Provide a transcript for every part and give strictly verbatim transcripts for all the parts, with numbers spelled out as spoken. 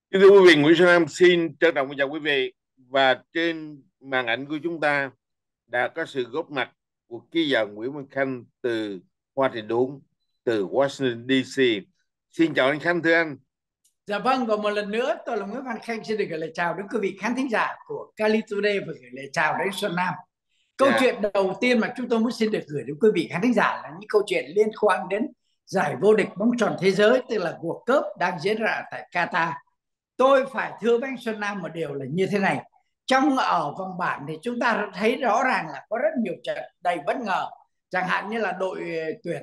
Kính thưa quý vị, Nguyễn Xuân Nam xin trân trọng chào quý vị. Và trên màn ảnh của chúng ta đã có sự góp mặt của ký giả Nguyễn Văn Khanh từ Hoa Thị Đúng, từ Washington đê xê. Xin chào anh Khanh, thưa anh. Dạ vâng, và một lần nữa tôi là Nguyễn Văn Khanh xin được gửi lời chào đến quý vị khán thính giả của Cali Today và gửi lời chào đến Xuân Nam. Câu Dạ, chuyện đầu tiên mà chúng tôi muốn xin được gửi đến quý vị khán thính giả là những câu chuyện liên quan đến giải vô địch bóng chuyền thế giới, tức là World Cup đang diễn ra tại Qatar. Tôi phải thưa với anh Xuân Nam một điều là như thế này. Trong ở vòng bảng thì chúng ta thấy rõ ràng là có rất nhiều trận đầy bất ngờ. Chẳng hạn như là đội tuyển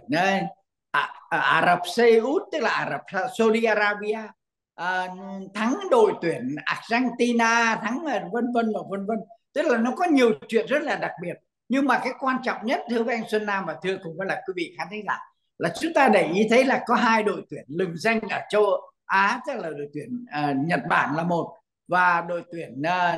Ả, Ả Rập Xê Út, tức là Ả Rập Saudi Arabia, à, thắng đội tuyển Argentina, thắng vân vân và vân vân. Tức là nó có nhiều chuyện rất là đặc biệt. Nhưng mà cái quan trọng nhất thưa với anh Xuân Nam và thưa cùng với lại quý vị khán thính giả là chúng ta để ý thấy là có hai đội tuyển lừng danh ở châu Á, tức là đội tuyển uh, Nhật Bản là một và đội tuyển uh,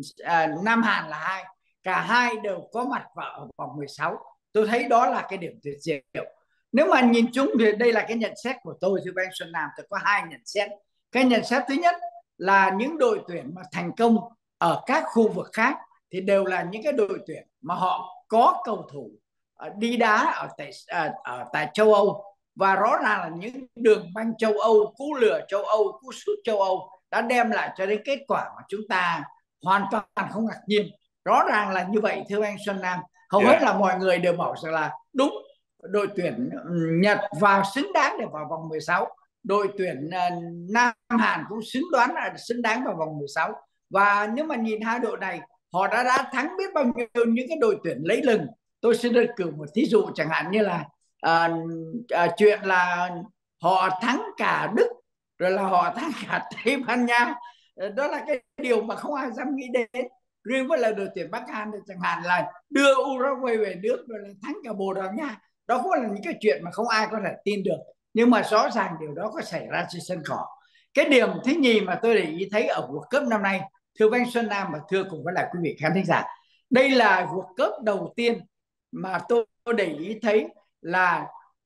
uh, Nam Hàn là hai. Cả hai đều có mặt vào vòng mười sáu. Tôi thấy đó là cái điểm tuyệt diệu. Nếu mà nhìn chung thì đây là cái nhận xét của tôi thưa anh Xuân Nam. Tôi có hai nhận xét. Cái nhận xét thứ nhất là những đội tuyển mà thành công ở các khu vực khác thì đều là những cái đội tuyển mà họ có cầu thủ đi đá ở tại ở tại châu Âu, và rõ ràng là những đường banh châu Âu, cú lừa châu Âu, cú sút châu Âu đã đem lại cho đến kết quả mà chúng ta hoàn toàn không ngạc nhiên. Rõ ràng là như vậy thưa anh Xuân Nam. Hầu hết dạ, là mọi người đều bảo rằng là đúng, đội tuyển Nhật vào xứng đáng để vào vòng mười sáu, đội tuyển Nam Hàn cũng xứng đoán là xứng đáng vào vòng mười sáu. Và nếu mà nhìn hai đội này, họ đã đã thắng biết bao nhiêu những cái đội tuyển lấy lừng. Tôi xin đơn cử một thí dụ, chẳng hạn như là à, à, chuyện là họ thắng cả Đức, rồi là họ thắng cả Tây Ban Nha. Đó là cái điều mà không ai dám nghĩ đến. Riêng với là đội tuyển Bắc Hàn thì chẳng hạn là đưa Uruguay về nước, rồi là thắng cả Bồ Đào Nha. Đó cũng là những cái chuyện mà không ai có thể tin được, nhưng mà rõ ràng điều đó có xảy ra trên sân cỏ. Cái điểm thứ nhì mà tôi để ý thấy ở World Cup năm nay, thưa với anh Xuân Nam và thưa cùng với lại quý vị khán thính giả, đây là World Cup đầu tiên mà tôi để ý thấy là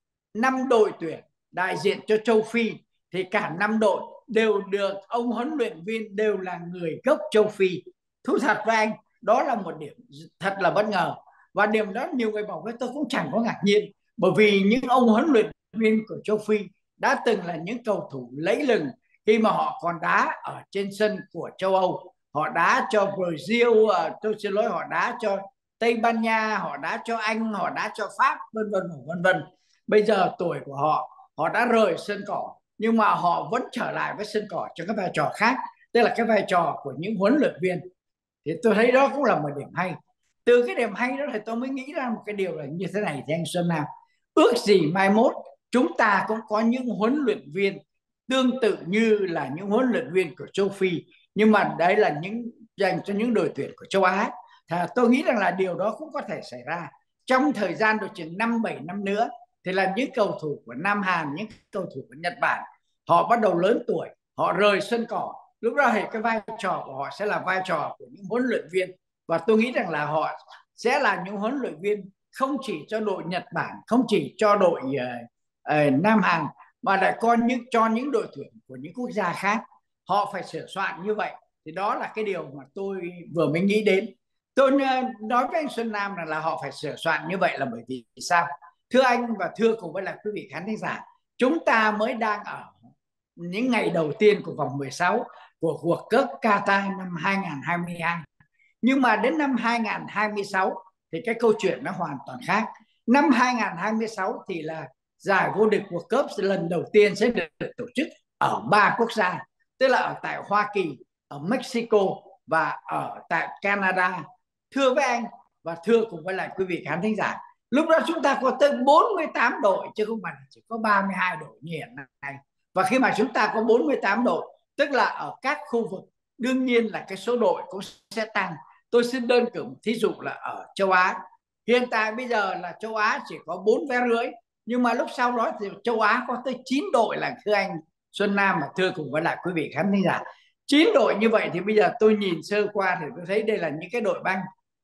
năm đội tuyển đại diện cho châu Phi thì cả năm đội đều được ông huấn luyện viên đều là người gốc châu Phi. Thú thật với anh, đó là một điểm thật là bất ngờ, và điểm đó nhiều người bảo với tôi cũng chẳng có ngạc nhiên, bởi vì những ông huấn luyện viên của châu Phi đã từng là những cầu thủ lấy lừng khi mà họ còn đá ở trên sân của châu Âu. Họ đá cho Brazil, tôi xin lỗi, họ đá cho Tây Ban Nha, họ đá cho Anh, họ đá cho Pháp, vân vân vân vân. Bây giờ tuổi của họ, họ đã rời sân cỏ, nhưng mà họ vẫn trở lại với sân cỏ cho cái vai trò khác, tức là cái vai trò của những huấn luyện viên. Thì tôi thấy đó cũng là một điểm hay. Từ cái điểm hay đó thì tôi mới nghĩ ra một cái điều là như thế này thì anh Xuân Nam, ước gì mai mốt chúng ta cũng có những huấn luyện viên tương tự như là những huấn luyện viên của châu Phi, nhưng mà đấy là những dành cho những đội tuyển của châu Á. Thì tôi nghĩ rằng là điều đó cũng có thể xảy ra trong thời gian độ chừng năm bảy năm nữa, thì là những cầu thủ của Nam Hàn, những cầu thủ của Nhật Bản, họ bắt đầu lớn tuổi, họ rời sân cỏ. Lúc đó thì cái vai trò của họ sẽ là vai trò của những huấn luyện viên, và tôi nghĩ rằng là họ sẽ là những huấn luyện viên không chỉ cho đội Nhật Bản, không chỉ cho đội uh, uh, Nam Hàn, mà lại còn những cho những đội tuyển của những quốc gia khác. Họ phải sửa soạn như vậy. Thì đó là cái điều mà tôi vừa mới nghĩ đến. Tôi nói với anh Xuân Nam là, là họ phải sửa soạn như vậy là bởi vì sao? Thưa anh và thưa cùng với là quý vị khán thính giả, chúng ta mới đang ở những ngày đầu tiên của vòng mười sáu của World Cup Qatar năm hai không hai hai. Nhưng mà đến năm hai không hai sáu thì cái câu chuyện nó hoàn toàn khác. Năm hai không hai sáu thì là giải vô địch World Cup lần đầu tiên sẽ được tổ chức ở ba quốc gia, tức là ở tại Hoa Kỳ, ở Mexico và ở tại Canada. Thưa với anh và thưa cùng với lại quý vị khán thính giả, lúc đó chúng ta có tới bốn mươi tám đội chứ không phải chỉ có ba mươi hai đội như hiện nay. Và khi mà chúng ta có bốn mươi tám đội, tức là ở các khu vực, đương nhiên là cái số đội cũng sẽ tăng. Tôi xin đơn cử một thí dụ là ở châu Á. Hiện tại bây giờ là châu Á chỉ có bốn vé rưỡi, nhưng mà lúc sau đó thì châu Á có tới chín đội là thưa anh Xuân Nam và thưa cùng với lại quý vị khán thính giả. chín đội như vậy thì bây giờ tôi nhìn sơ qua thì tôi thấy đây là những cái đội banh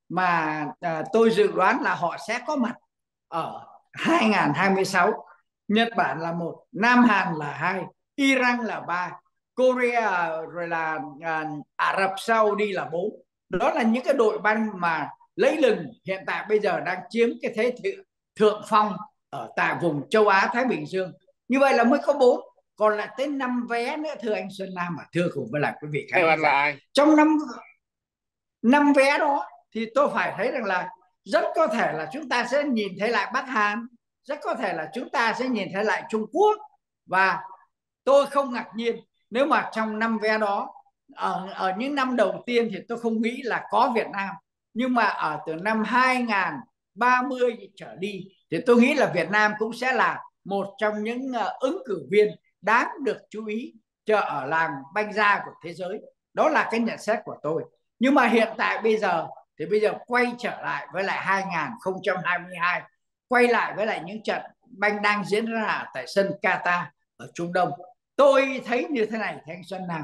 mà à, tôi dự đoán là họ sẽ có mặt ở hai không hai sáu. Nhật Bản là một, Nam Hàn là hai, Iran là ba, Korea rồi là à, Ả Rập Saudi là bốn. Đó là những cái đội banh mà lấy lừng hiện tại bây giờ đang chiếm cái thế thượng phong ở tại vùng châu Á Thái Bình Dương. Như vậy là mới có bốn, còn lại tới năm vé nữa thưa anh Xuân Nam và thưa cùng với lại quý vị khán giả. Trong năm năm vé đó thì tôi phải thấy rằng là rất có thể là chúng ta sẽ nhìn thấy lại Bắc Hàn, rất có thể là chúng ta sẽ nhìn thấy lại Trung Quốc, và tôi không ngạc nhiên nếu mà trong năm vé đó ở, ở những năm đầu tiên thì tôi không nghĩ là có Việt Nam, nhưng mà ở từ năm hai nghìn không trăm ba mươi trở đi thì tôi nghĩ là Việt Nam cũng sẽ là một trong những uh, ứng cử viên đáng được chú ý cho ở làng banh da của thế giới. Đó là cái nhận xét của tôi. Nhưng mà hiện tại bây giờ thì bây giờ quay trở lại với lại hai nghìn không trăm hai mươi hai, quay lại với lại những trận banh đang diễn ra tại sân Qatar ở Trung Đông, tôi thấy như thế này thưa anh Xuân Nam.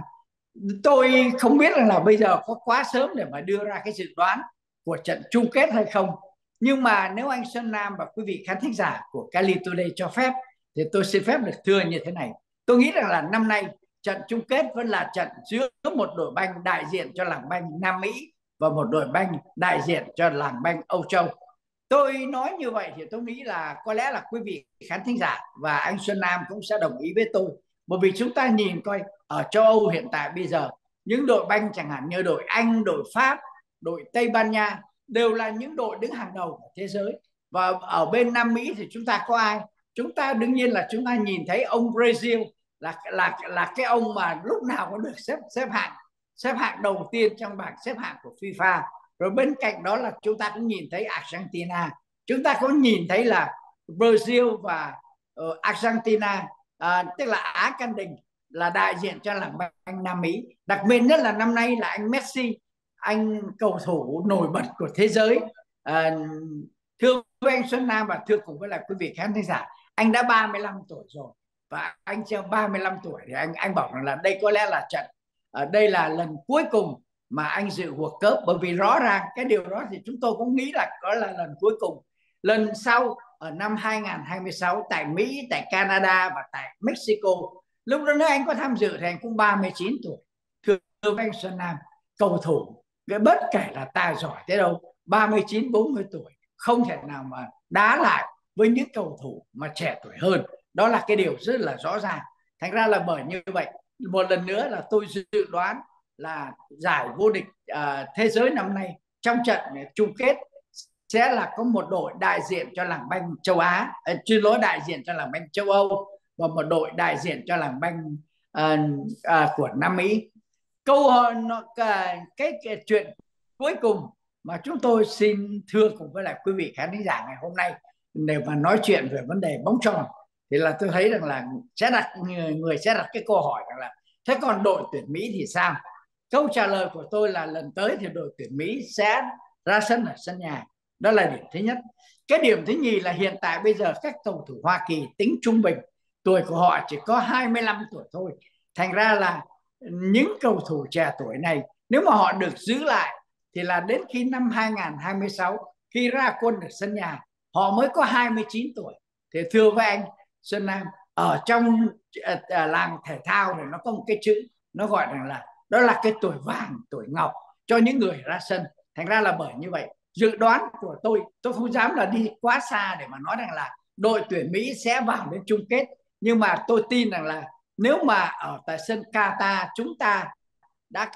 Tôi không biết là bây giờ có quá sớm để mà đưa ra cái dự đoán của trận chung kết hay không, nhưng mà nếu anh Xuân Nam và quý vị khán thính giả của Cali Today cho phép thì tôi xin phép được thưa như thế này. Tôi nghĩ rằng là năm nay trận chung kết vẫn là trận giữa một đội banh đại diện cho làng banh Nam Mỹ và một đội banh đại diện cho làng banh Âu Châu. Tôi nói như vậy thì tôi nghĩ là có lẽ là quý vị khán thính giả và anh Xuân Nam cũng sẽ đồng ý với tôi, bởi vì chúng ta nhìn coi ở châu Âu hiện tại bây giờ những đội banh chẳng hạn như đội Anh, đội Pháp, đội Tây Ban Nha đều là những đội đứng hàng đầu của thế giới. Và ở bên Nam Mỹ thì chúng ta có ai? Chúng ta đương nhiên là chúng ta nhìn thấy ông Brazil là là là cái ông mà lúc nào cũng được xếp xếp hạng xếp hạng đầu tiên trong bảng xếp hạng của FIFA. Rồi bên cạnh đó là chúng ta cũng nhìn thấy Argentina, chúng ta cũng nhìn thấy là Brazil và uh, Argentina, uh, tức là Á Can Đình là đại diện cho làng banh Nam Mỹ. Đặc biệt nhất là năm nay là anh Messi, anh cầu thủ nổi bật của thế giới. À, thưa với anh Xuân Nam và thưa cùng với lại quý vị khán giả, anh đã ba mươi lăm tuổi rồi, và anh chưa ba mươi lăm tuổi thì anh anh bảo rằng là đây có lẽ là trận ở à, đây là lần cuối cùng mà anh dự World Cup, bởi vì rõ ràng cái điều đó thì chúng tôi cũng nghĩ là có là lần cuối cùng. Lần sau ở năm hai nghìn không trăm hai mươi sáu tại Mỹ, tại Canada và tại Mexico, lúc đó nếu anh có tham dự thì anh cũng ba mươi chín tuổi. Thưa với anh Xuân Nam, cầu thủ bất kể là tài giỏi thế đâu, ba mươi chín bốn mươi tuổi không thể nào mà đá lại với những cầu thủ mà trẻ tuổi hơn. Đó là cái điều rất là rõ ràng. Thành ra là bởi như vậy, một lần nữa là tôi dự đoán là giải vô địch uh, thế giới năm nay trong trận chung kết sẽ là có một đội đại diện cho làng banh châu Á, uh, chuyên lối đại diện cho làng banh châu Âu, và một đội đại diện cho làng banh uh, uh, của Nam Mỹ. Câu hỏi nó, cái, cái, cái chuyện cuối cùng mà chúng tôi xin thưa cùng với lại quý vị khán giả ngày hôm nay để mà nói chuyện về vấn đề bóng tròn, thì là tôi thấy rằng là sẽ đặt người, người sẽ đặt cái câu hỏi rằng là thế còn đội tuyển Mỹ thì sao? Câu trả lời của tôi là lần tới thì đội tuyển Mỹ sẽ ra sân ở sân nhà. Đó là điểm thứ nhất. Cái điểm thứ nhì là hiện tại bây giờ các cầu thủ Hoa Kỳ tính trung bình tuổi của họ chỉ có hai mươi lăm tuổi thôi. Thành ra là những cầu thủ trẻ tuổi này nếu mà họ được giữ lại thì là đến khi năm hai nghìn không trăm hai mươi sáu khi ra quân ở sân nhà họ mới có hai mươi chín tuổi. Thì thưa với anh Xuân Nam, ở trong uh, làng thể thao thì nó có một cái chữ nó gọi rằng là đó là cái tuổi vàng, tuổi ngọc cho những người ra sân. Thành ra là bởi như vậy, dự đoán của tôi tôi không dám là đi quá xa để mà nói rằng là đội tuyển Mỹ sẽ vào đến chung kết, nhưng mà tôi tin rằng là nếu mà ở tại sân Qatar chúng ta đã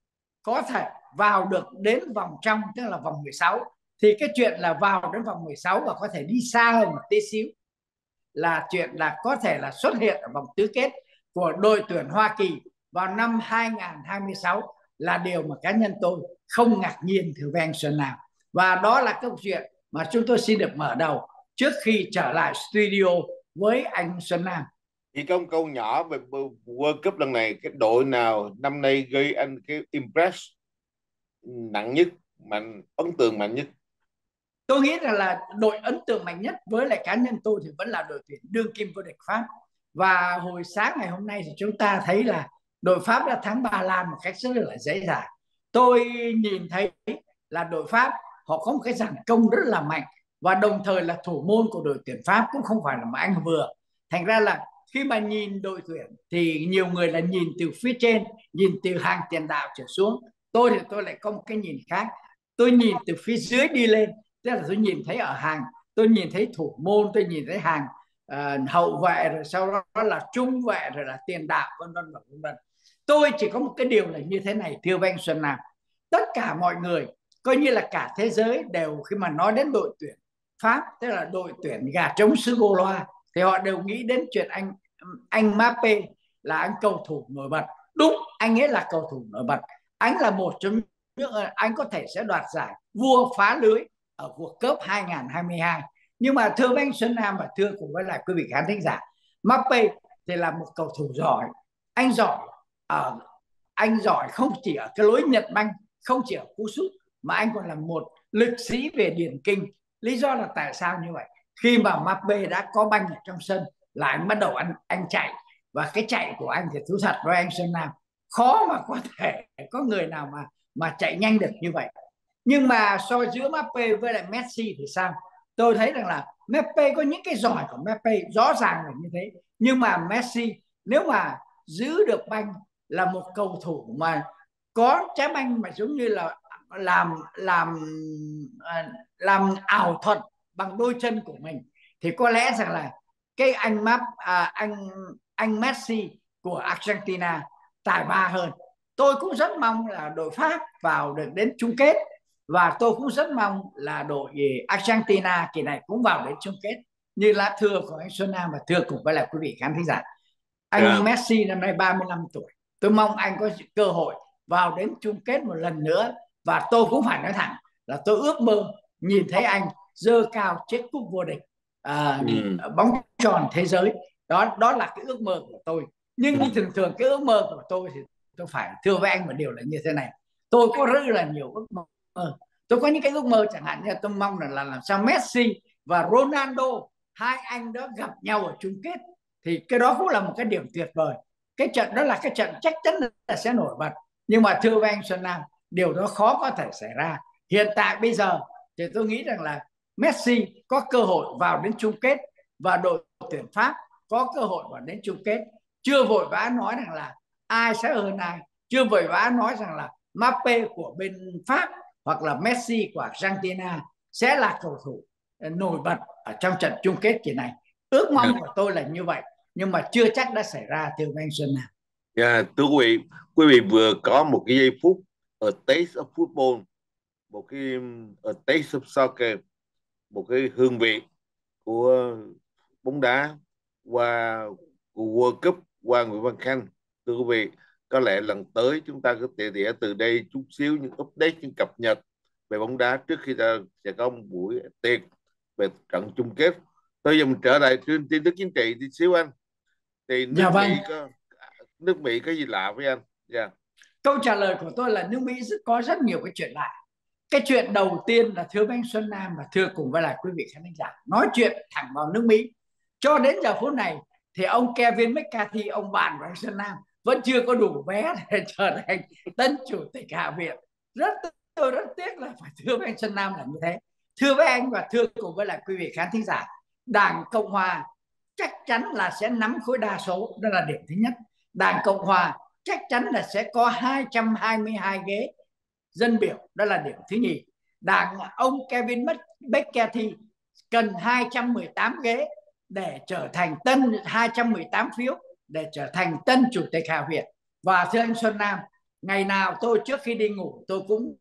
có thể vào được đến vòng trong, tức là vòng mười sáu, thì cái chuyện là vào đến vòng mười sáu và có thể đi xa hơn một tí xíu là chuyện là có thể là xuất hiện ở vòng tứ kết của đội tuyển Hoa Kỳ vào năm hai nghìn không trăm hai mươi sáu là điều mà cá nhân tôi không ngạc nhiên thưa anh Xuân Nam. Và đó là câu chuyện mà chúng tôi xin được mở đầu trước khi trở lại studio với anh Xuân Nam. Chỉ có một câu nhỏ về World Cup lần này, cái đội nào năm nay gây anh cái impress nặng nhất, mạnh ấn tượng mạnh nhất? Tôi nghĩ rằng là đội ấn tượng mạnh nhất với lại cá nhân tôi thì vẫn là đội tuyển đương kim vô địch Pháp. Và hồi sáng ngày hôm nay thì chúng ta thấy là đội Pháp đã thắng Ba Lan một cách rất là dễ dàng. Tôi nhìn thấy là đội Pháp họ có một cái dàn công rất là mạnh, và đồng thời là thủ môn của đội tuyển Pháp cũng không phải là một anh vừa. Thành ra là khi mà nhìn đội tuyển thì nhiều người là nhìn từ phía trên, nhìn từ hàng tiền đạo trở xuống. Tôi thì tôi lại có một cái nhìn khác, tôi nhìn từ phía dưới đi lên, tức là tôi nhìn thấy ở hàng, tôi nhìn thấy thủ môn, tôi nhìn thấy hàng uh, hậu vệ, rồi sau đó là trung vệ, rồi là tiền đạo, vân vân vân vân. Tôi chỉ có một cái điều là như thế này, thưa anh Xuân Nam, tất cả mọi người coi như là cả thế giới đều khi mà nói đến đội tuyển Pháp, tức là đội tuyển gà trống xứ Gô Loa, thì họ đều nghĩ đến chuyện anh anh Mbappé là anh cầu thủ nổi bật. Đúng, anh ấy là cầu thủ nổi bật, anh là một trong những, anh có thể sẽ đoạt giải vua phá lưới ở World Cup hai không hai hai. Nhưng mà thưa anh Xuân Nam và thưa cùng với lại quý vị khán thính giả, Mbappé thì là một cầu thủ giỏi. Anh giỏi ở anh giỏi không chỉ ở cái lối nhận banh, không chỉ ở cú sút, mà anh còn là một lực sĩ về điền kinh. Lý do là tại sao như vậy? Khi mà Mbappé đã có banh ở trong sân là anh bắt đầu anh anh chạy, và cái chạy của anh thì thú thật với anh Xuân Nam, khó mà có thể có người nào mà mà chạy nhanh được như vậy. Nhưng mà so giữa Mbappé với lại Messi thì sao? Tôi thấy rằng là Mbappé có những cái giỏi của Mbappé rõ ràng là như thế, nhưng mà Messi nếu mà giữ được banh là một cầu thủ mà có trái banh mà giống như là làm làm làm ảo thuật bằng đôi chân của mình, thì có lẽ rằng là cái anh Map à, anh anh Messi của Argentina tài ba hơn. Tôi cũng rất mong là đội Pháp vào được đến chung kết, và tôi cũng rất mong là đội Argentina kỳ này cũng vào đến chung kết, như là thưa của anh Xuân Nam và thưa cùng với lại quý vị khán thính giả. Anh yeah. Messi năm nay ba mươi lăm tuổi, tôi mong anh có cơ hội vào đến chung kết một lần nữa, và tôi cũng phải nói thẳng là tôi ước mơ nhìn thấy anh giơ cao chiếc cúp vô địch à, ừ. bóng tròn thế giới. Đó đó là cái ước mơ của tôi. Nhưng ừ. thường thường cái ước mơ của tôi thì tôi phải thưa với anh một điều là như thế này, tôi có rất là nhiều ước mơ. Tôi có những cái ước mơ chẳng hạn như là tôi mong là, là làm sao Messi và Ronaldo, hai anh đó gặp nhau ở chung kết, thì cái đó cũng là một cái điểm tuyệt vời. Cái trận đó là cái trận chắc chắn là sẽ nổi bật. Nhưng mà thưa với anh Xuân Nam, điều đó khó có thể xảy ra. Hiện tại bây giờ thì tôi nghĩ rằng là Messi có cơ hội vào đến chung kết, và đội tuyển Pháp có cơ hội vào đến chung kết. Chưa vội vã nói rằng là ai sẽ hơn ai, chưa vội vã nói rằng là Mbappé của bên Pháp hoặc là Messi của Argentina sẽ là cầu thủ nổi bật ở trong trận chung kết kỳ này. Ước mong của tôi là như vậy, nhưng mà chưa chắc đã xảy ra, thưa anh Xuân Nam. Yeah, thưa quý vị, quý vị vừa có một cái giây phút A Taste of Football, một cái A Taste of Soccer, một cái hương vị của bóng đá qua của World Cup qua Nguyễn Văn Khanh. Thưa quý vị, có lẽ lần tới chúng ta có thể tỉa từ đây chút xíu những update, những cập nhật về bóng đá trước khi ta sẽ có một buổi tiệc về trận chung kết. Tôi giờ mình trở lại trên tin tức chính trị tí xíu anh. Thì nước dạ vâng. Mỹ có nước Mỹ có gì lạ với anh? Yeah. Câu trả lời của tôi là nước Mỹ rất, có rất nhiều cái chuyện lạ. Cái chuyện đầu tiên là thưa anh Xuân Nam và thưa cùng với lại quý vị khán giả, nói chuyện thẳng vào nước Mỹ. Cho đến giờ phút này thì ông Kevin McCarthy, ông bạn của anh Xuân Nam, vẫn chưa có đủ vé để trở thành tân chủ tịch Hạ viện. Rất tôi rất tiếc là phải thưa với anh Xuân Nam là như thế. Thưa với anh và thưa cùng với lại quý vị khán thính giả, Đảng Cộng Hòa chắc chắn là sẽ nắm khối đa số, đó là điểm thứ nhất. Đảng Cộng Hòa chắc chắn là sẽ có hai trăm hai mươi hai ghế dân biểu, đó là điểm thứ nhì. Đảng ông Kevin McCarthy cần hai trăm mười tám ghế để trở thành tân hai trăm mười tám phiếu để trở thành tân chủ tịch Hạ viện. Và thưa anh Xuân Nam, ngày nào tôi trước khi đi ngủ tôi cũng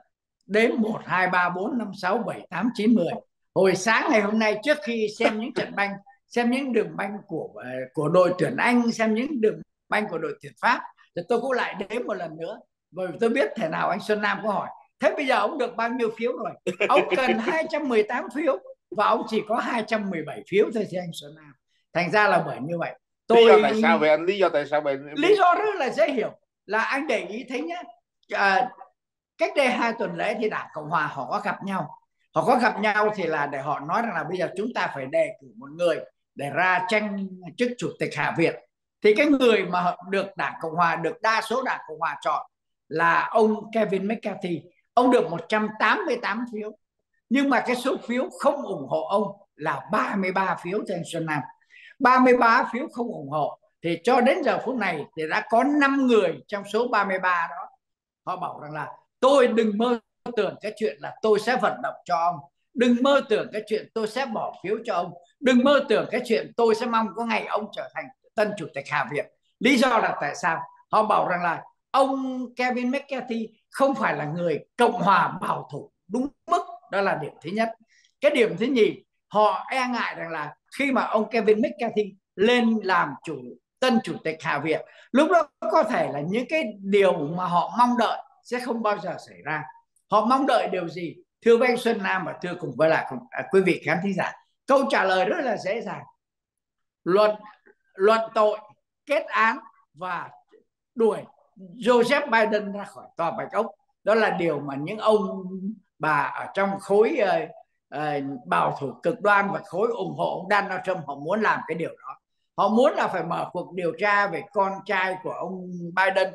đếm một, hai, ba, bốn, năm, sáu, bảy, tám, chín, mười. Hồi sáng ngày hôm nay trước khi xem những trận banh, xem những đường banh của của đội tuyển Anh, xem những đường banh của đội tuyển Pháp, thì tôi cũng lại đếm một lần nữa, bởi vì tôi biết thể nào anh Xuân Nam có hỏi thế bây giờ ông được bao nhiêu phiếu rồi. Ông cần hai trăm mười tám phiếu và ông chỉ có hai trăm mười bảy phiếu thôi, thì anh Xuân Nam. Thành ra là bởi như vậy. Tôi... Lý do tại sao vậy anh? Lý do tại sao vậy? Lý do rất là dễ hiểu, là anh để ý thấy nhé, à, cách đây hai tuần lễ thì Đảng Cộng Hòa họ có gặp nhau. Họ có gặp nhau thì là để họ nói rằng là bây giờ chúng ta phải đề cử một người để ra tranh chức chủ tịch Hạ viện. Thì cái người mà được Đảng Cộng Hòa, được đa số Đảng Cộng Hòa chọn là ông Kevin McCarthy. Ông được một trăm tám mươi tám phiếu. Nhưng mà cái số phiếu không ủng hộ ông là ba mươi ba phiếu, trên Xuân Nam. ba mươi ba phiếu không ủng hộ, thì cho đến giờ phút này thì đã có năm người trong số ba mươi ba đó họ bảo rằng là tôi đừng mơ tưởng cái chuyện là tôi sẽ vận động cho ông, đừng mơ tưởng cái chuyện tôi sẽ bỏ phiếu cho ông, đừng mơ tưởng cái chuyện tôi sẽ mong có ngày ông trở thành tân chủ tịch Hạ viện. Lý do là tại sao? Họ bảo rằng là ông Kevin McCarthy không phải là người Cộng hòa bảo thủ đúng mức, đó là điểm thứ nhất. Cái điểm thứ nhì, họ e ngại rằng là khi mà ông Kevin McCarthy lên làm chủ tân chủ tịch Hạ viện, lúc đó có thể là những cái điều mà họ mong đợi sẽ không bao giờ xảy ra. Họ mong đợi điều gì? Thưa với anh Xuân Nam và thưa cùng với lại à, quý vị khán thính giả, câu trả lời rất là dễ dàng: luận luận tội, kết án và đuổi Joseph Biden ra khỏi tòa Bạch Ốc. Đó là điều mà những ông bà ở trong khối uh, uh, bảo thủ cực đoan và khối ủng hộ ông Donald Trump họ muốn làm cái điều đó. Họ muốn là phải mở cuộc điều tra về con trai của ông Biden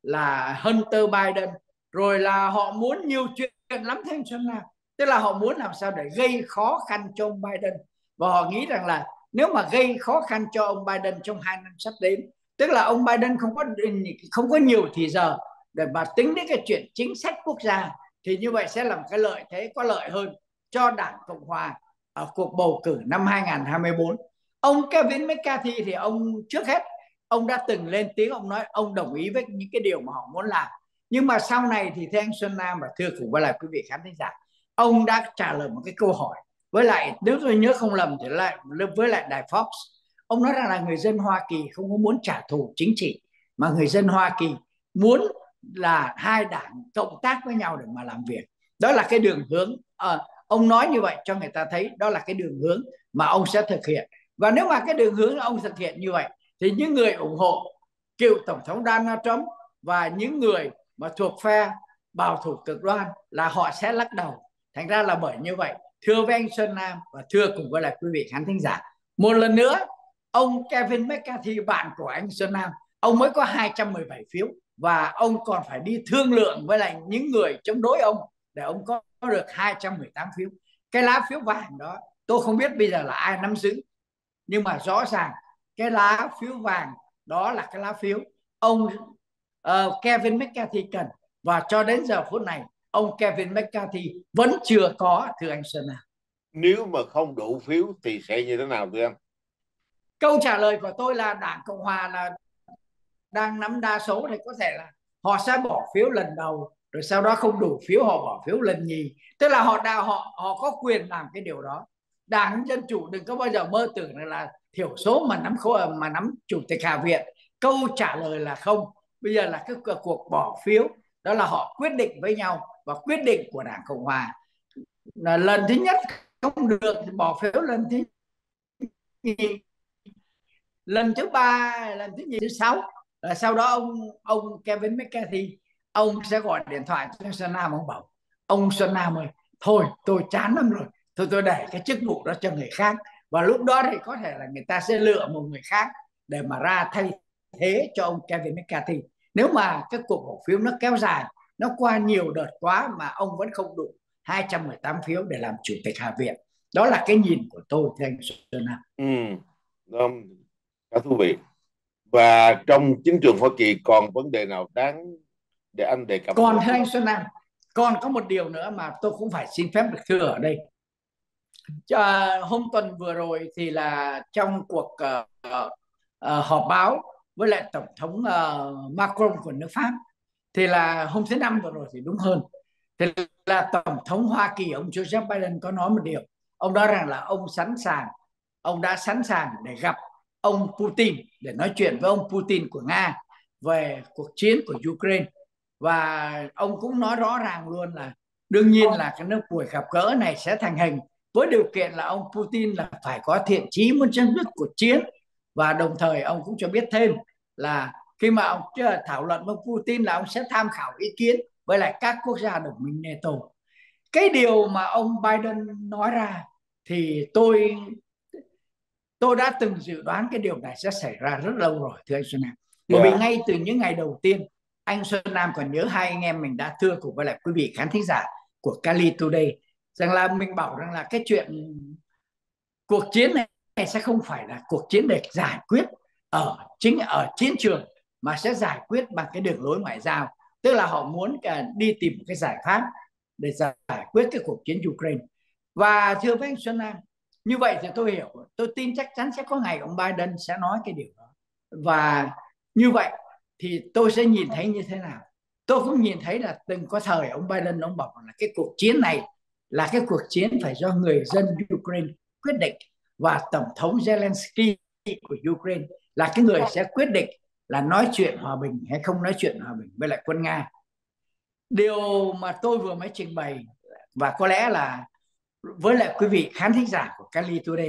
là Hunter Biden, rồi là họ muốn nhiều chuyện lắm thêm Xuân nào. Tức là họ muốn làm sao để gây khó khăn cho ông Biden, và họ nghĩ rằng là nếu mà gây khó khăn cho ông Biden trong hai năm sắp đến, tức là ông Biden không có không có nhiều thì giờ để mà tính đến cái chuyện chính sách quốc gia, thì như vậy sẽ làm cái lợi thế có lợi hơn cho Đảng Cộng hòa ở cuộc bầu cử năm hai nghìn không trăm hai mươi tư. Ông Kevin McCarthy thì ông trước hết ông đã từng lên tiếng, ông nói ông đồng ý với những cái điều mà họ muốn làm, nhưng mà sau này thì thưa anh Xuân Nam và thưa cùng với lại quý vị khán thính giả, ông đã trả lời một cái câu hỏi, với lại nếu tôi nhớ không lầm thì lại với lại đài Fox. Ông nói rằng là người dân Hoa Kỳ không có muốn trả thù chính trị, mà người dân Hoa Kỳ muốn là hai đảng cộng tác với nhau để mà làm việc. Đó là cái đường hướng, à, ông nói như vậy cho người ta thấy đó là cái đường hướng mà ông sẽ thực hiện. Và nếu mà cái đường hướng ông thực hiện như vậy, thì những người ủng hộ cựu Tổng thống Donald Trump và những người mà thuộc phe bảo thủ cực đoan là họ sẽ lắc đầu. Thành ra là bởi như vậy, thưa với anh Xuân Nam và thưa cùng với lại quý vị khán thính giả, một lần nữa, ông Kevin McCarthy, bạn của anh Xuân Nam, ông mới có hai trăm mười bảy phiếu, và ông còn phải đi thương lượng với lại những người chống đối ông để ông có được hai trăm mười tám phiếu. Cái lá phiếu vàng đó tôi không biết bây giờ là ai nắm giữ, nhưng mà rõ ràng cái lá phiếu vàng đó là cái lá phiếu ông uh, Kevin McCarthy cần, và cho đến giờ phút này ông Kevin McCarthy vẫn chưa có, thưa anh Xuân Nam. Nếu mà không đủ phiếu thì sẽ như thế nào thưa anh? Câu trả lời của tôi là Đảng Cộng hòa là đang nắm đa số, thì có thể là họ sẽ bỏ phiếu lần đầu, rồi sau đó không đủ phiếu họ bỏ phiếu lần nhì. Tức là họ đã họ họ có quyền làm cái điều đó. Đảng Dân Chủ đừng có bao giờ mơ tưởng là thiểu số mà nắm khối mà nắm chủ tịch Hạ viện. Câu trả lời là không. Bây giờ là cái cuộc bỏ phiếu, đó là họ quyết định với nhau, và quyết định của Đảng Cộng hòa là lần thứ nhất không được thì bỏ phiếu lần thứ nhì, lần thứ ba, lần thứ nhì, thứ sáu. Sau đó ông ông Kevin McCarthy ông sẽ gọi điện thoại cho Xuân Nam, ông bảo ông Xuân Nam ơi, thôi tôi chán lắm rồi, thôi tôi để cái chức vụ đó cho người khác, và lúc đó thì có thể là người ta sẽ lựa một người khác để mà ra thay thế cho ông Kevin McCarthy. Nếu mà cái cuộc bỏ phiếu nó kéo dài, nó qua nhiều đợt quá mà ông vẫn không đủ hai trăm mười tám phiếu để làm chủ tịch Hạ viện. Đó là cái nhìn của tôi, thưa anh Xuân Nam. Ừ, khá thú vị. Và trong chính trường Hoa Kỳ còn vấn đề nào đáng để anh đề cập? Còn thưa anh Xuân Nam, còn có một điều nữa mà tôi cũng phải xin phép được thưa ở đây. À, hôm tuần vừa rồi thì là trong cuộc uh, uh, họp báo với lại Tổng thống uh, Macron của nước Pháp, thì là hôm thứ Năm vừa rồi thì đúng hơn, thì là Tổng thống Hoa Kỳ ông Joseph Biden có nói một điều. Ông nói rằng là ông sẵn sàng, ông đã sẵn sàng để gặp ông Putin, để nói chuyện với ông Putin của Nga về cuộc chiến của Ukraine. Và ông cũng nói rõ ràng luôn là đương nhiên là cái buổi gặp gỡ này sẽ thành hình với điều kiện là ông Putin là phải có thiện chí muốn chấm dứt cuộc chiến. Và đồng thời ông cũng cho biết thêm là khi mà ông thảo luận với Putin là ông sẽ tham khảo ý kiến với lại các quốc gia đồng minh NATO. Cái điều mà ông Biden nói ra thì tôi tôi đã từng dự đoán cái điều này sẽ xảy ra rất lâu rồi, thưa anh Xuân Nam. Bởi yeah. vì ngay từ những ngày đầu tiên, anh Xuân Nam còn nhớ hai anh em mình đã thưa cùng với lại quý vị khán thính giả của Cali Today rằng là mình bảo rằng là cái chuyện cuộc chiến này này sẽ không phải là cuộc chiến để giải quyết ở chính ở chiến trường, mà sẽ giải quyết bằng cái đường lối ngoại giao. Tức là họ muốn đi tìm một cái giải pháp để giải quyết cái cuộc chiến Ukraine. Và thưa với anh Xuân Nam, như vậy thì tôi hiểu, tôi tin chắc chắn sẽ có ngày ông Biden sẽ nói cái điều đó. Và như vậy thì tôi sẽ nhìn thấy như thế nào? Tôi cũng nhìn thấy là từng có thời ông Biden ông bảo là cái cuộc chiến này là cái cuộc chiến phải do người dân Ukraine quyết định, và Tổng thống Zelensky của Ukraine là cái người sẽ quyết định là nói chuyện hòa bình hay không nói chuyện hòa bình với lại quân Nga. Điều mà tôi vừa mới trình bày, và có lẽ là với lại quý vị khán thính giả của Cali Today,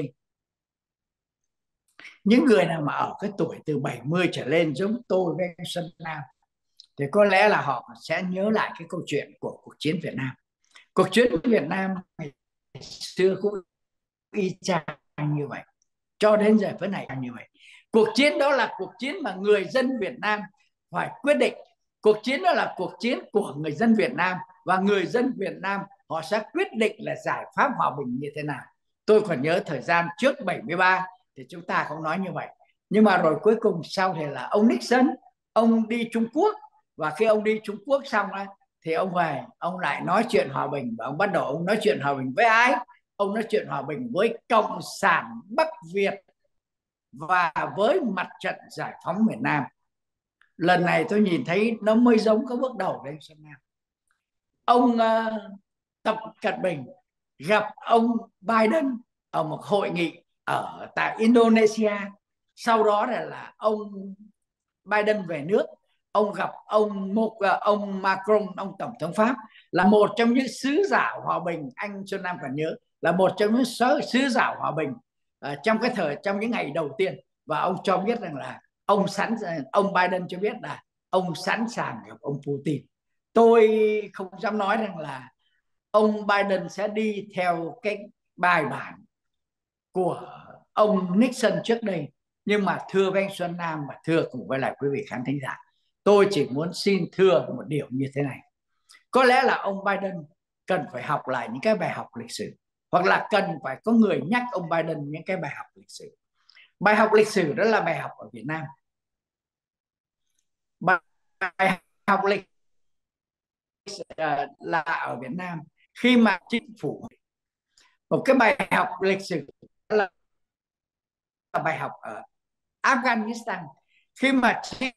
những người nào mà ở cái tuổi từ bảy mươi trở lên giống tôi với anh Xuân Nam, thì có lẽ là họ sẽ nhớ lại cái câu chuyện của cuộc chiến Việt Nam. Cuộc chiến Việt Nam ngày xưa cũng y chang như vậy, cho đến giờ phút này như vậy. Cuộc chiến đó là cuộc chiến mà người dân Việt Nam phải quyết định. Cuộc chiến đó là cuộc chiến của người dân Việt Nam, và người dân Việt Nam họ sẽ quyết định là giải pháp hòa bình như thế nào. Tôi còn nhớ thời gian trước bảy mươi ba thì chúng ta không nói như vậy. Nhưng mà rồi cuối cùng sau thì là ông Nixon, ông đi Trung Quốc, và khi ông đi Trung Quốc xong đó, thì ông về, ông lại nói chuyện hòa bình, và ông bắt đầu ông nói chuyện hòa bình với ai? Ông nói chuyện hòa bình với Cộng sản Bắc Việt và với mặt trận giải phóng miền Nam. Lần này tôi nhìn thấy nó mới giống có bước đầu đấy. Ông uh, Tập Cận Bình gặp ông Biden ở một hội nghị ở tại Indonesia. Sau đó là, là ông Biden về nước, ông gặp ông một ông Macron, ông tổng thống Pháp, là một trong những sứ giả hòa bình. Anh Xuân Nam còn nhớ là một trong những sứ giả hòa bình uh, trong cái thời trong những ngày đầu tiên. Và ông cho biết rằng là ông sẵn ông Biden cho biết là ông sẵn sàng gặp ông Putin. Tôi không dám nói rằng là ông Biden sẽ đi theo cái bài bản của ông Nixon trước đây. Nhưng mà thưa với anh Xuân Nam và thưa cùng với lại quý vị khán thính giả, tôi chỉ muốn xin thưa một điều như thế này. Có lẽ là ông Biden cần phải học lại những cái bài học lịch sử, hoặc là cần phải có người nhắc ông Biden những cái bài học lịch sử. Bài học lịch sử đó là bài học ở Việt Nam. Bài học lịch là ở Việt Nam khi mà chính phủ, một cái bài học lịch sử là bài học ở Afghanistan, khi mà chính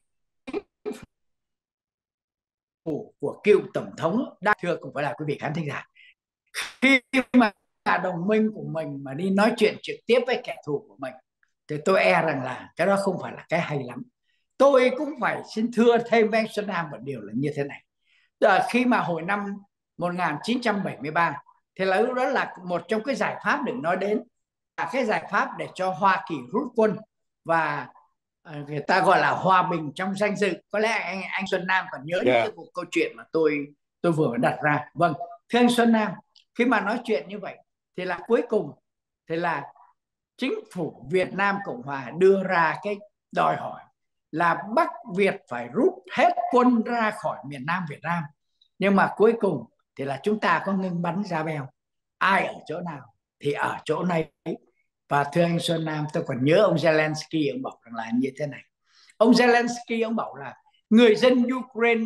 phủ của cựu tổng thống đã, thưa cũng phải là quý vị khán thính giả, khi mà đồng minh của mình mà đi nói chuyện trực tiếp với kẻ thù của mình, thì tôi e rằng là cái đó không phải là cái hay lắm. Tôi cũng phải xin thưa thêm với anh Xuân Nam một điều là như thế này. À, khi mà hồi năm một nghìn chín trăm bảy mươi ba thì là lúc đó là một trong cái giải pháp được nói đến là cái giải pháp để cho Hoa Kỳ rút quân, và uh, người ta gọi là hòa bình trong danh dự. Có lẽ anh, anh Xuân Nam còn nhớ yeah. những cái cuộc câu chuyện mà tôi tôi vừa đặt ra. Vâng, thưa anh Xuân Nam, khi mà nói chuyện như vậy thì là cuối cùng thì là chính phủ Việt Nam Cộng Hòa đưa ra cái đòi hỏi là Bắc Việt phải rút hết quân ra khỏi miền Nam Việt Nam. Nhưng mà cuối cùng thì là chúng ta có ngưng bắn ra beo, ai ở chỗ nào thì ở chỗ này. Và thưa anh Xuân Nam, tôi còn nhớ ông Zelensky, ông bảo rằng là như thế này. Ông Zelensky ông bảo là người dân Ukraine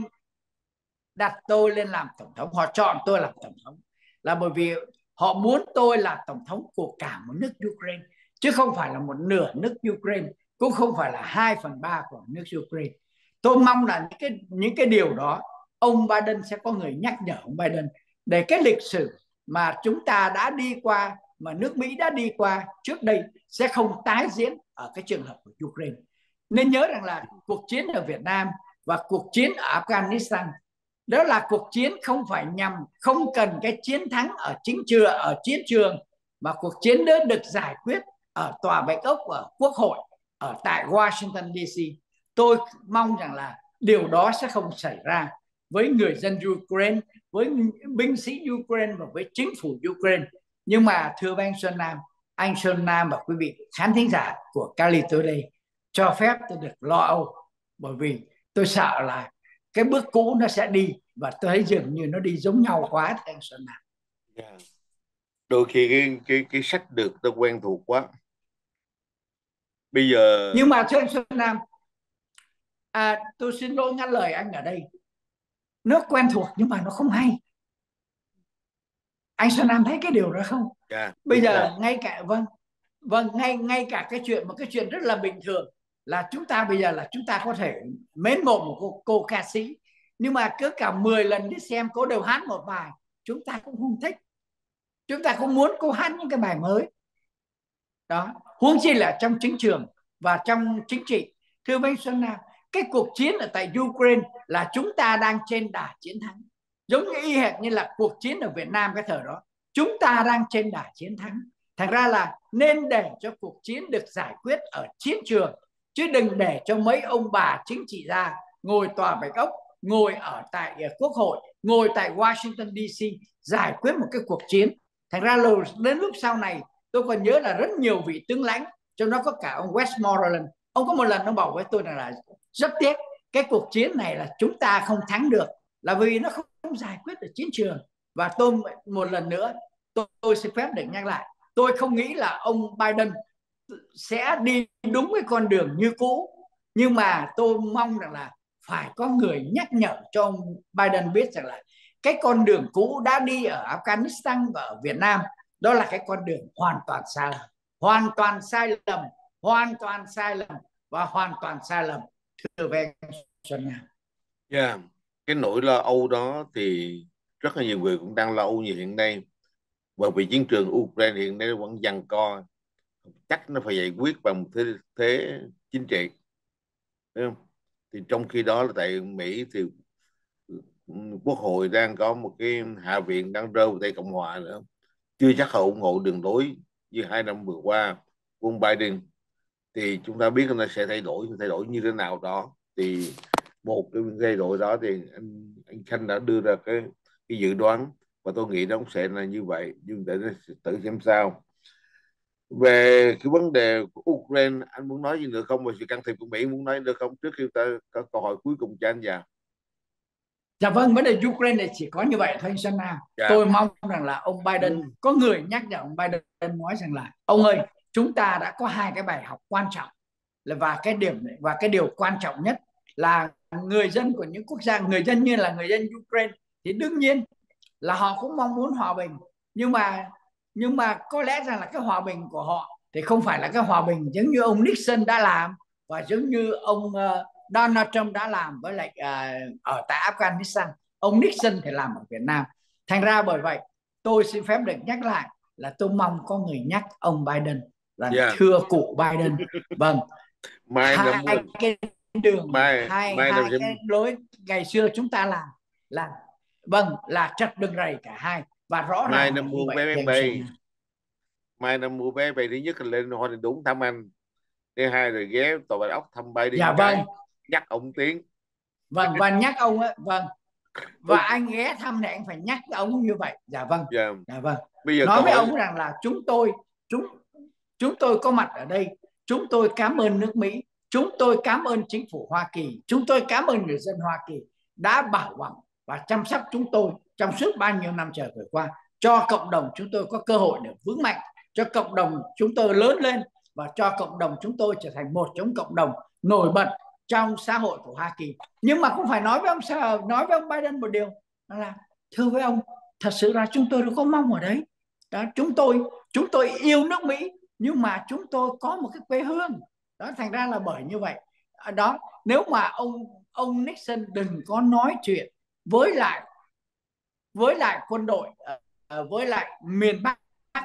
đặt tôi lên làm tổng thống, họ chọn tôi làm tổng thống là bởi vì họ muốn tôi là tổng thống của cả một nước Ukraine, chứ không phải là một nửa nước Ukraine, cũng không phải là hai phần ba của nước Ukraine. Tôi mong là những cái, những cái điều đó ông Biden sẽ có người nhắc nhở ông Biden, để cái lịch sử mà chúng ta đã đi qua, mà nước Mỹ đã đi qua trước đây sẽ không tái diễn ở cái trường hợp của Ukraine. Nên nhớ rằng là cuộc chiến ở Việt Nam và cuộc chiến ở Afghanistan, đó là cuộc chiến không phải nhằm, không cần cái chiến thắng ở chính trường, ở chiến trường, mà cuộc chiến đó được giải quyết ở Tòa Bạch Ốc, ở Quốc hội, ở tại Washington đê xê. Tôi mong rằng là điều đó sẽ không xảy ra với người dân Ukraine, với binh sĩ Ukraine và với chính phủ Ukraine. Nhưng mà thưa anh Xuân Nam, anh Xuân Nam và quý vị khán thính giả của Cali Today cho phép tôi được lo âu, bởi vì tôi sợ là cái bước cũ nó sẽ đi, và tôi thấy dường như nó đi giống nhau quá. Anh Xuân Nam, yeah. Đôi khi cái cái cái sách được tôi quen thuộc quá. bây giờ Nhưng mà thưa anh Xuân Nam, à, tôi xin lỗi ngắt lời anh ở đây, nó quen thuộc nhưng mà nó không hay. Anh Xuân Nam thấy cái điều đó không? yeah, Bây đúng rồi. giờ ngay cả vâng vâng ngay ngay cả cái chuyện một cái chuyện rất là bình thường là chúng ta bây giờ là chúng ta có thể mến mộ một cô, cô ca sĩ, nhưng mà cứ cả mười lần đi xem cô đều hát một bài, chúng ta cũng không thích, chúng ta không muốn cô hát những cái bài mới đó, huống chi là trong chính trường và trong chính trị. Thưa với Xuân Nam, cái cuộc chiến ở tại Ukraine là chúng ta đang trên đà chiến thắng, giống như y hệt như là cuộc chiến ở Việt Nam cái thời đó, chúng ta đang trên đà chiến thắng. Thành ra là nên để cho cuộc chiến được giải quyết ở chiến trường, chứ đừng để cho mấy ông bà chính trị gia ngồi tòa Bạch Ốc, ngồi ở tại Quốc hội, ngồi tại Washington đê xê giải quyết một cái cuộc chiến. Thành ra là đến lúc sau này, tôi còn nhớ là rất nhiều vị tướng lãnh, trong đó có cả ông Westmoreland, ông có một lần ông bảo với tôi rằng là rất tiếc cái cuộc chiến này là chúng ta không thắng được, là vì nó không, không giải quyết được chiến trường. Và tôi một lần nữa tôi, tôi xin phép được nhắc lại, tôi không nghĩ là ông Biden sẽ đi đúng cái con đường như cũ, nhưng mà tôi mong rằng là phải có người nhắc nhở cho ông Biden biết rằng là cái con đường cũ đã đi ở Afghanistan và ở Việt Nam, đó là cái con đường hoàn toàn sai lầm, hoàn toàn sai lầm, hoàn toàn sai lầm và hoàn toàn sai lầm. Thưa về Xuân Nam. Yeah. Cái nỗi lo âu đó thì rất là nhiều người cũng đang lo âu như hiện nay, bởi vì chiến trường Ukraine hiện nay vẫn giằng co, chắc nó phải giải quyết bằng một thế, thế chính trị, đúng không? Thì trong khi đó là tại Mỹ thì quốc hội đang có một cái hạ viện đang rơi vào tay Cộng hòa nữa, chưa chắc họ ủng hộ đường lối như hai năm vừa qua của ông Biden. Thì chúng ta biết nó sẽ thay đổi thay đổi như thế nào đó. Thì một cái thay đổi đó thì anh anh Khanh đã đưa ra cái cái dự đoán, và tôi nghĩ nó cũng sẽ là như vậy, nhưng để tự xem sao. Về cái vấn đề của Ukraine, anh muốn nói gì nữa không, về sự can thiệp của Mỹ muốn nói được không, trước khi ta có câu hỏi cuối cùng cho anh già? Dạ vâng, vấn đề Ukraine này chỉ có như vậy thôi anh Xuân Nam. Dạ. Tôi mong rằng là ông Biden, Ừ. có người nhắc nhở ông Biden nói rằng là ông ơi, chúng ta đã có hai cái bài học quan trọng, là và cái điểm và cái điều quan trọng nhất là người dân của những quốc gia, người dân như là người dân Ukraine thì đương nhiên là họ cũng mong muốn hòa bình, nhưng mà nhưng mà có lẽ rằng là cái hòa bình của họ thì không phải là cái hòa bình giống như ông Nixon đã làm và giống như ông uh, Donald Trump đã làm với lại uh, ở tại Afghanistan. Ông Nixon thì làm ở Việt Nam. Thành ra bởi vậy tôi xin phép được nhắc lại là tôi mong có người nhắc ông Biden là Dạ. thưa cụ Biden, vâng, mai là mua hai cái đường, mai hai mai là hai sẽ cái lối ngày xưa chúng ta làm là vâng là trật đường rầy cả hai, và rõ mai ràng là là như mua vậy vé thì máy anh Xuân bay Nam. mai là mua vé bay, thứ nhất là lên Hoa Đình đúng thăm anh, thứ hai là ghé tòa Bạch Ốc thăm Biden Dạ cái, vâng, nhắc ông tiếng. vâng và nhắc ông ấy, vâng, và Ok. anh ghé thăm này anh phải nhắc ông như vậy. Dạ vâng, Dạ. dạ vâng, Bây giờ nói câu với hỏi. ông rằng là chúng tôi chúng chúng tôi có mặt ở đây, chúng tôi cảm ơn nước Mỹ, chúng tôi cảm ơn chính phủ Hoa Kỳ, chúng tôi cảm ơn người dân Hoa Kỳ đã bảo vệ và chăm sóc chúng tôi trong suốt bao nhiêu năm trời vừa qua, cho cộng đồng chúng tôi có cơ hội để vững mạnh, cho cộng đồng chúng tôi lớn lên và cho cộng đồng chúng tôi trở thành một trong cộng đồng nổi bật trong xã hội của Hoa Kỳ. Nhưng mà cũng phải nói với ông sao nói với ông Biden một điều là thưa với ông, thật sự là chúng tôi đâu có mong ở đấy đó, chúng tôi chúng tôi yêu nước Mỹ nhưng mà chúng tôi có một cái quê hương đó. Thành ra là bởi như vậy đó, nếu mà ông ông Nixon đừng có nói chuyện với lại với lại quân đội, với lại miền Bắc,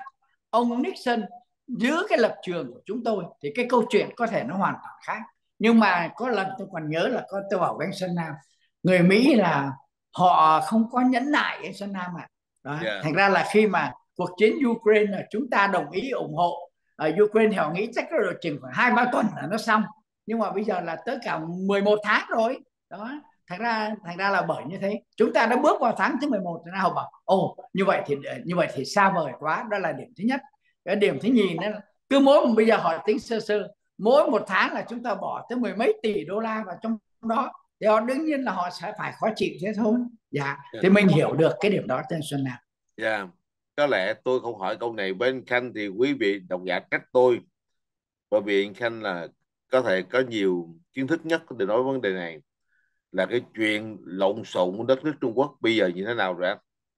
ông Nixon giữ cái lập trường của chúng tôi thì cái câu chuyện có thể nó hoàn toàn khác. Nhưng mà có lần tôi còn nhớ là có tôi bảo với anh Xuân Nam, người Mỹ là họ không có nhẫn nại anh Xuân Nam ạ. À. Dạ. Thành ra là khi mà cuộc chiến Ukraine là chúng ta đồng ý ủng hộ ở Ukraine thì họ nghĩ chắc là chừng khoảng hai ba tuần là nó xong, nhưng mà bây giờ là tới cả mười một tháng rồi đó. Thành ra thành ra là bởi như thế chúng ta đã bước vào tháng thứ mười một, thì họ bảo ồ như vậy thì như vậy thì xa vời quá. Đó là điểm thứ nhất. Cái điểm thứ nhì nữa là cứ mỗi bây giờ họ tính sơ sơ mỗi một tháng là chúng ta bỏ tới mười mấy tỷ đô la vào trong đó, thì họ đương nhiên là họ sẽ phải khó chịu thế thôi. Dạ, Dạ. thì mình hiểu được cái điểm đó trên Xuân Nam. Dạ. Có lẽ tôi không hỏi câu này với anh Khanh thì quý vị độc giả trách tôi, và vị Khanh là có thể có nhiều kiến thức nhất để nói vấn đề này, là cái chuyện lộn xộn của đất nước Trung Quốc bây giờ như thế nào rồi anh?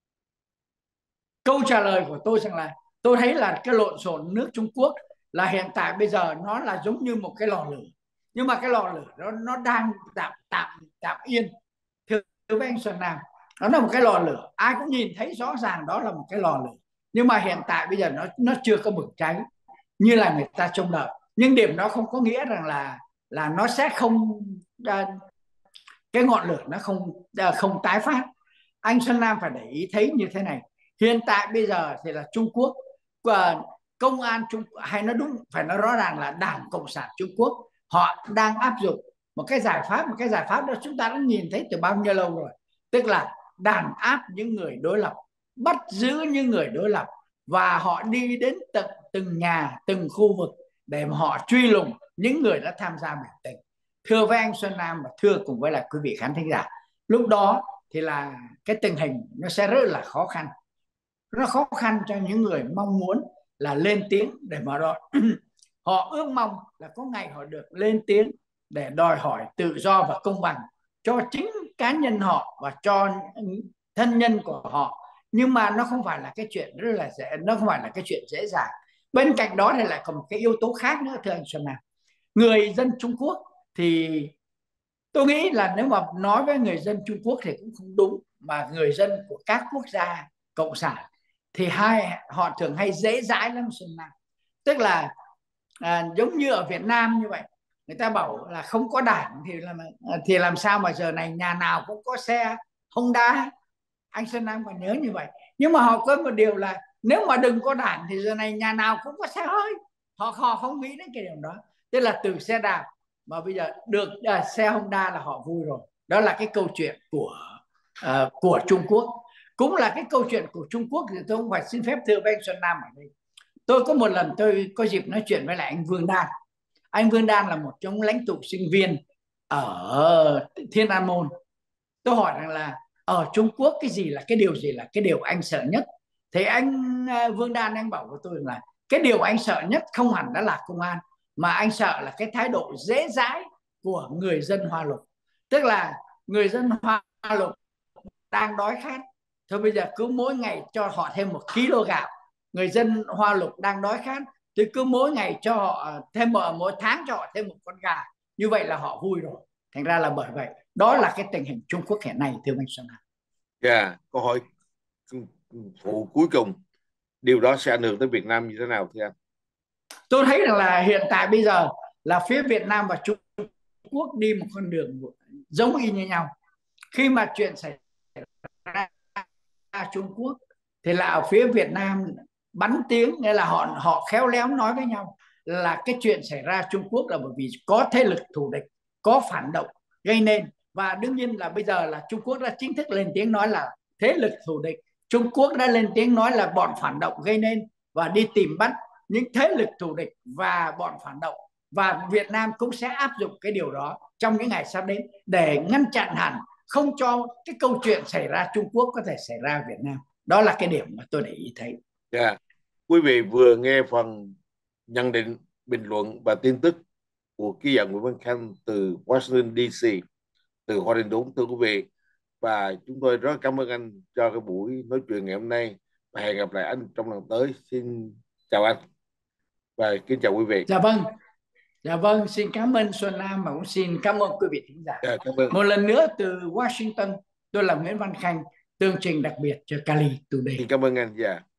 Câu trả lời của tôi rằng là tôi thấy là cái lộn xộn nước Trung Quốc là hiện tại bây giờ nó là giống như một cái lò lửa, nhưng mà cái lò lửa nó nó đang tạm tạm tạm yên. Thưa, thưa với anh Xuân Nam, nó là một cái lò lửa, ai cũng nhìn thấy rõ ràng đó là một cái lò lửa, nhưng mà hiện tại bây giờ nó nó chưa có bừng cháy như là người ta trông đợi. Nhưng điểm đó không có nghĩa rằng là là nó sẽ không à, cái ngọn lửa nó không à, không tái phát. Anh Xuân Nam phải để ý thấy như thế này, hiện tại bây giờ thì là Trung Quốc và công an Trung, hay nói đúng phải nói rõ ràng là Đảng Cộng sản Trung Quốc, họ đang áp dụng một cái giải pháp, một cái giải pháp đó chúng ta đã nhìn thấy từ bao nhiêu lâu rồi, tức là đàn áp những người đối lập, bắt giữ những người đối lập, và họ đi đến tận từng nhà, từng khu vực để mà họ truy lùng những người đã tham gia biểu tình. Thưa với anh Xuân Nam và thưa cùng với lại quý vị khán thính giả, lúc đó thì là cái tình hình nó sẽ rất là khó khăn, nó khó khăn cho những người mong muốn là lên tiếng để mà đòi họ ước mong là có ngày họ được lên tiếng để đòi hỏi tự do và công bằng cho chính cá nhân họ và cho thân nhân của họ. Nhưng mà nó không phải là cái chuyện rất là dễ, nó không phải là cái chuyện dễ dàng. Bên cạnh đó thì lại còn một cái yếu tố khác nữa, thưa anh Xuân Nam. Người dân Trung Quốc thì tôi nghĩ là nếu mà nói với người dân Trung Quốc thì cũng không đúng, mà người dân của các quốc gia cộng sản thì hai họ thường hay dễ dãi lắm Xuân Nam. Tức là à, giống như ở Việt Nam như vậy, người ta bảo là không có đảng thì làm thì làm sao mà giờ này nhà nào cũng có xe Honda. Anh Xuân Nam còn nhớ như vậy. Nhưng mà họ có một điều là nếu mà đừng có đảng thì giờ này nhà nào cũng có xe hơi. Họ họ không nghĩ đến cái điều đó. Tức là từ xe đạp mà bây giờ được à, xe Honda là họ vui rồi. Đó là cái câu chuyện của uh, của Trung Quốc. Cũng là cái câu chuyện của Trung Quốc thì tôi không phải xin phép thưa với anh Xuân Nam ở đây. Tôi có một lần tôi có dịp nói chuyện với lại anh Vương Đan. Anh Vương Đan là một trong lãnh tụ sinh viên ở Thiên An Môn. Tôi hỏi rằng là ở Trung Quốc cái gì là cái điều gì là cái điều anh sợ nhất? Thì anh Vương Đan anh bảo với tôi là cái điều anh sợ nhất không hẳn đã là công an, mà anh sợ là cái thái độ dễ dãi của người dân Hoa Lục. Tức là người dân Hoa Lục đang đói khát, thôi bây giờ cứ mỗi ngày cho họ thêm một kilo gạo. Người dân Hoa Lục đang đói khát thì cứ mỗi ngày cho họ thêm một, mỗi tháng cho họ thêm một con gà, như vậy là họ vui rồi. Thành ra là bởi vậy đó là cái tình hình Trung Quốc hiện nay, thưa anh Xuân Nam. Dạ, câu hỏi phụ cuối cùng, điều đó sẽ ảnh hưởng tới Việt Nam như thế nào thưa anh? Tôi thấy rằng là hiện tại bây giờ là phía Việt Nam và Trung Quốc đi một con đường giống y như nhau. Khi mà chuyện xảy ra Trung Quốc thì là ở phía Việt Nam bắn tiếng, nghĩa là họ họ khéo léo nói với nhau là cái chuyện xảy ra Trung Quốc là bởi vì có thế lực thù địch, có phản động gây nên. Và đương nhiên là bây giờ là Trung Quốc đã chính thức lên tiếng nói là thế lực thù địch, Trung Quốc đã lên tiếng nói là bọn phản động gây nên và đi tìm bắt những thế lực thù địch và bọn phản động. Và Việt Nam cũng sẽ áp dụng cái điều đó trong những ngày sắp đến để ngăn chặn hẳn, không cho cái câu chuyện xảy ra Trung Quốc có thể xảy ra ở Việt Nam. Đó là cái điểm mà tôi để ý thấy. Yeah. Quý vị vừa nghe phần nhận định, bình luận và tin tức của ký giả Nguyễn Văn Khanh từ Washington đê xê, từ Hoa Đình Đúng, thưa quý vị. Và chúng tôi rất cảm ơn anh cho cái buổi nói chuyện ngày hôm nay, và hẹn gặp lại anh trong lần tới. Xin chào anh và kính chào quý vị. Dạ vâng. Dạ vâng, xin cảm ơn Xuân Nam và cũng xin cảm ơn quý vị thính giả. Yeah, cảm ơn. Một lần nữa từ Washington, tôi là Nguyễn Văn Khanh, tường trình đặc biệt cho Cali Today. Xin cảm ơn anh. Dạ. Yeah.